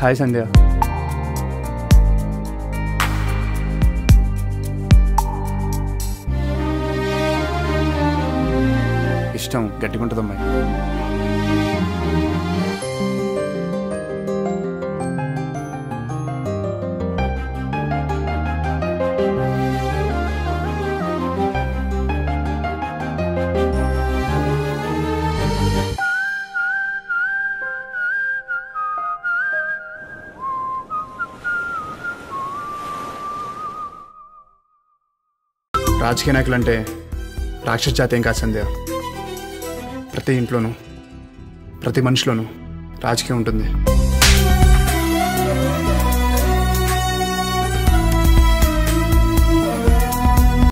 Hi సంధ్య. ఇష్టం గట్టిగా ఉంటుంది అమ్మాయి. రాజకీయ నాయకులు అంటే రాక్షస జాతి ఏం కాదు సంధ్య. ప్రతి ఇంట్లోనూ ప్రతి మనిషిలోనూ రాజకీయం ఉంటుంది.